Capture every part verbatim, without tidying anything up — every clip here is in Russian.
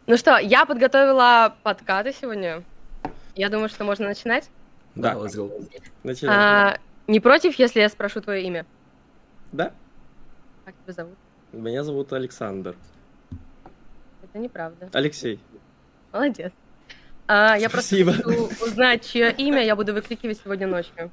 Ну что, я подготовила подкаты сегодня. Я думаю, что можно начинать. Да, let's go. начинаем. А, не против, если я спрошу твое имя? Да, Как тебя зовут? меня зовут Александр. Это неправда. Алексей. Молодец. А, я Спасибо. просто хочу узнать, чье имя я буду выкрикивать сегодня ночью.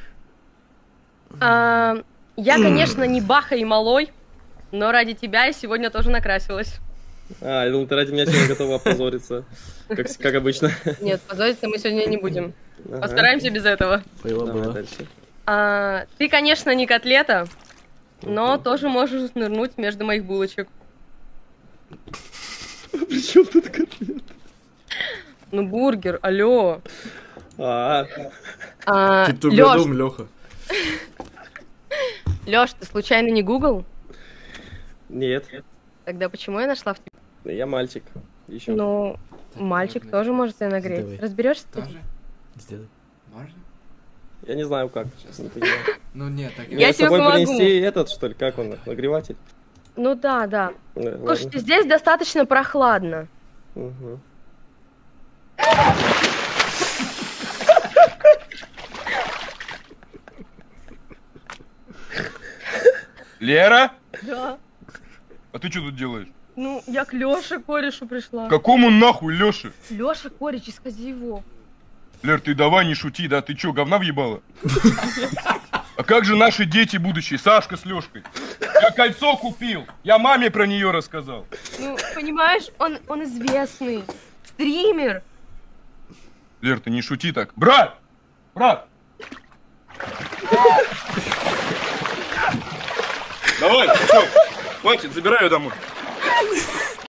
А, я, конечно, не Баха и Малой, но ради тебя я сегодня тоже накрасилась. А, я думал, ты ради меня сегодня готова опозориться, как, как обычно. Нет, позориться мы сегодня не будем. Ага. Постараемся без этого. Было, Давай было. дальше. А, ты, конечно, не котлета, но Мгм. тоже можешь нырнуть между моих булочек. При чем тут котлет? Ну, бургер, алло. А, А, Ты Лёш, тугодум, Леха. Лёш, ты случайно не гугл? нет, Тогда почему я нашла в тебе? я мальчик. Еще. Ну, мальчик можно. тоже может тебя нагреть. Давай. Разберешься? ты? Тоже? Сделай. Можно? Я не знаю как. Не понимаю. Ну нет, так Я Мне с тебе собой помогу. принести этот, что ли, как он, нагреватель? Ну да, да. Да, Слушайте, ладно. здесь достаточно прохладно. Мгм. Лера? Да. А ты что тут делаешь? Ну, я к Лёше корешу пришла. Какому нахуй, Лёша? Лёша кореш из Козьево. Лер, ты давай не шути, да? Ты чё, говна въебала? А как же наши дети будущие, Сашка с Лёшкой? Я кольцо купил, я маме про неё рассказал. Ну, понимаешь, он, он известный. Стример. Лер, ты не шути так. Брат! Брат! Давай, всё, хватит, забирай её домой.